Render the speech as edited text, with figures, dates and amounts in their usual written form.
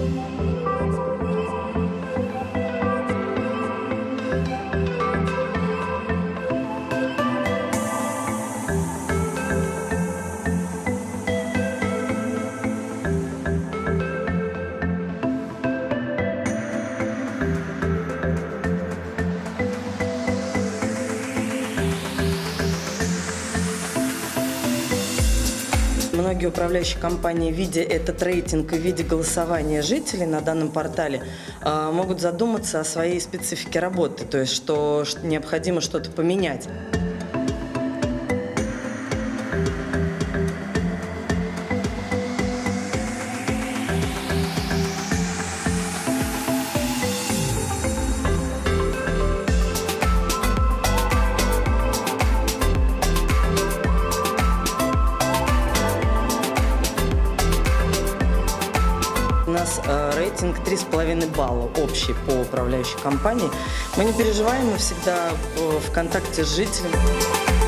Многие управляющие компании, видя этот рейтинг и видя голосование жителей на данном портале, могут задуматься о своей специфике работы, то есть что необходимо что-то поменять. У нас рейтинг 3,5 балла общий по управляющей компании. Мы не переживаем, мы всегда в контакте с жителями.